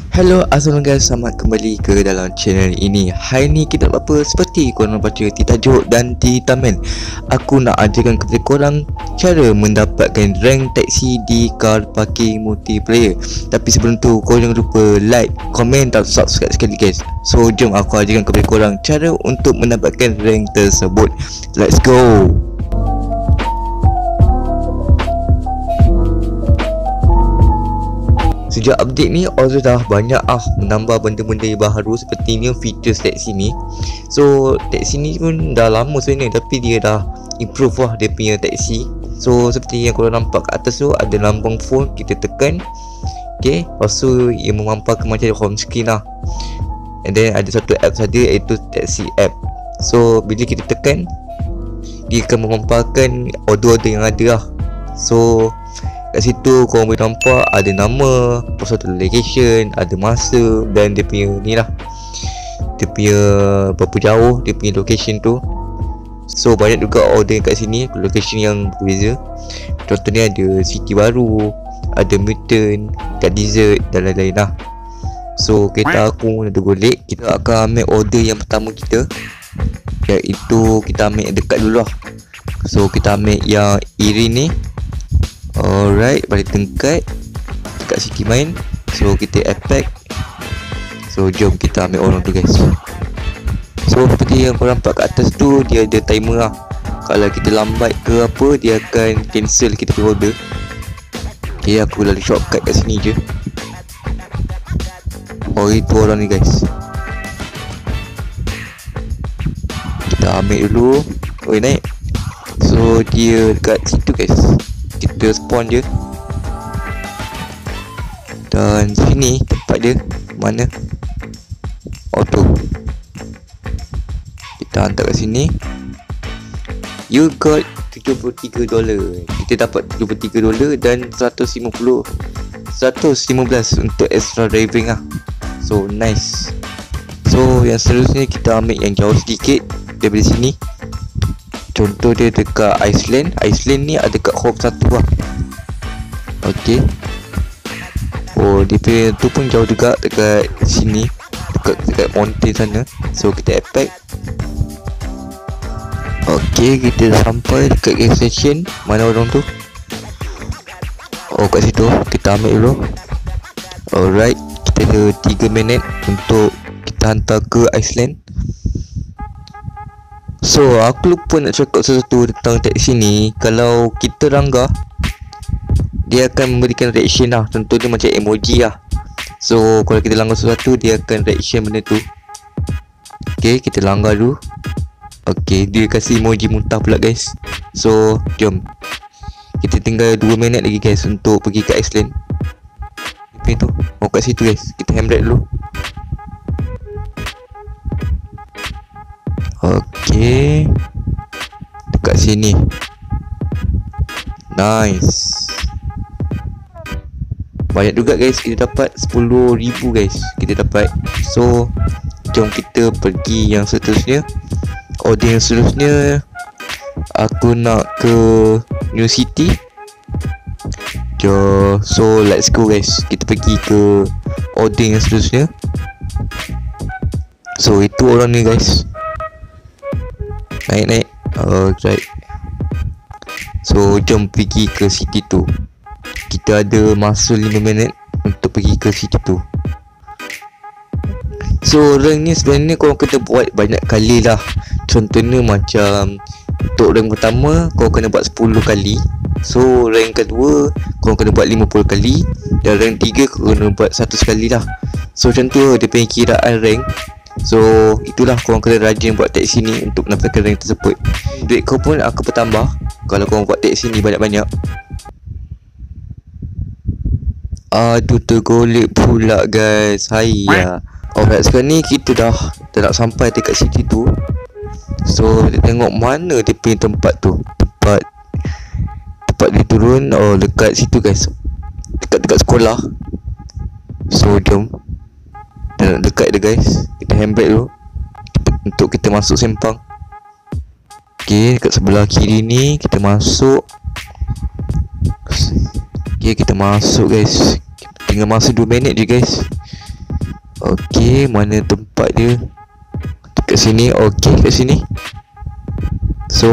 Hello, assalamualaikum guys, selamat kembali ke dalam channel ini. Hari ni kita buat apa? Seperti korang baca di tajuk dan di thumbnail, aku nak ajarkan kepada korang cara mendapatkan rank taksi di car parking multiplayer. Tapi sebelum tu, korang jangan lupa like, komen dan subscribe sekali guys. So jom aku ajarkan kepada korang cara untuk mendapatkan rank tersebut. Let's go. Sejak update ni, Ozo dah banyak menambah benda-benda baru seperti new features taksi ni. So taksi ni pun dah lama sebenarnya, tapi dia dah improve dia punya taksi. So seperti yang korang nampak kat atas tu, ada lambang phone, kita tekan. Okay, lepas tu ia memampalkan macam home screen And then ada satu app saja, iaitu taksi app. So bila kita tekan, dia akan memampalkan order-order yang ada So kat situ korang boleh nampak ada nama, lepas tu location, ada masa dan dia punya ni dia punya berapa jauh dia punya location tu. So banyak juga order kat sini, location yang berbeza. Contohnya ada city baru, ada mutant, kat dessert dan lain-lain So kereta aku ada golek, kita akan ambil order yang pertama kita, iaitu kita ambil dekat dulu So kita ambil yang iri ni. Alright, balik tingkat dekat city main. So kita attack. So jom kita ambil orang tu guys. So seperti yang korang nampak kat atas tu, dia ada timer Kalau kita lambat ke apa, dia akan cancel kita punya order. Okay, aku lalu shortcut kat sini je. Itu orang ni guys. Kita ambil dulu. Naik. So dia dekat situ guys, kita spawn je. Dan sini tempat dia mana? Tu kita hantar kat sini. You got $73. Kita dapat $73 dan 115 untuk extra driving So nice. So yang seterusnya kita ambil yang jauh sedikit daripada sini. Contoh dia dekat Iceland. Iceland ni ada dekat Hope 1 Okay. Dia punya tu pun jauh juga dekat sini, dekat mountain sana. So kita attack. Okay, kita dah sampai dekat gas station. Mana orang tu? Kat situ. Kita ambil dulu. Alright, kita ada 3 minit untuk kita hantar ke Iceland. So aku lupa nak cakap sesuatu tentang taksi ni. Kalau kita langgar, dia akan memberikan reaction Contohnya macam emoji So kalau kita langgar sesuatu, dia akan reaction benda tu. Okay, kita langgar dulu. Okay, dia kasih emoji muntah pula guys. So jom, kita tinggal 2 minit lagi guys untuk pergi ke Iceland. Apa tu? Kat situ guys, kita handbrake dulu. Okay, dekat sini. Nice. Banyak juga guys, kita dapat 10,000 guys. Kita dapat. So jom kita pergi yang seterusnya. Order yang seterusnya, aku nak ke New City. So let's go guys, kita pergi ke order yang seterusnya. So itu orang ni guys. Naik. Alright. So jom pergi ke city tu. Kita ada masa 5 minit untuk pergi ke city tu. So rank ni sebenarnya korang kena buat banyak kali Contohnya macam untuk rank pertama korang kena buat 10 kali. So rank kedua korang kena buat 50 kali. Dan rank 3 korang kena buat 100 kali So macam tu dia punya kiraan rank. So itulah korang kena rajin buat taksi ni untuk mendapatkan rank tersebut. Duit kau pun akan bertambah kalau korang buat taksi ni banyak-banyak. Aduh, tergolek pula guys. Alright, sekarang ni kita dah nak sampai dekat city tu. So kita tengok mana dia punya tempat tu. Tempat dia turun. Dekat situ guys, dekat sekolah. So jom, dah nak dekat dia guys. Kita handbrake dulu untuk kita masuk sempang. Okay, dekat sebelah kiri ni kita masuk. Okay, kita masuk guys. Tinggal masa 2 minit je guys. Okey, mana tempat dia? Dekat sini. Okey, kat sini. So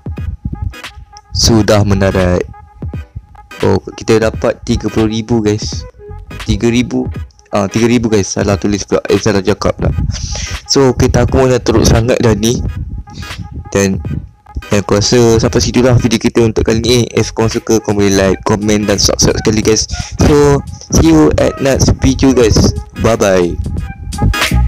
sudah mendarat. Oh, kita dapat 30,000 guys. 3,000. 3,000 guys. Salah tulis pula. Salah cakap pula. So kita aku dah teruk sangat dah ni. Dan aku rasa sampai situ lah video kita untuk kali ni. If korang suka, korang boleh like, komen dan subscribe sekali guys. So see you at next video guys. Bye bye.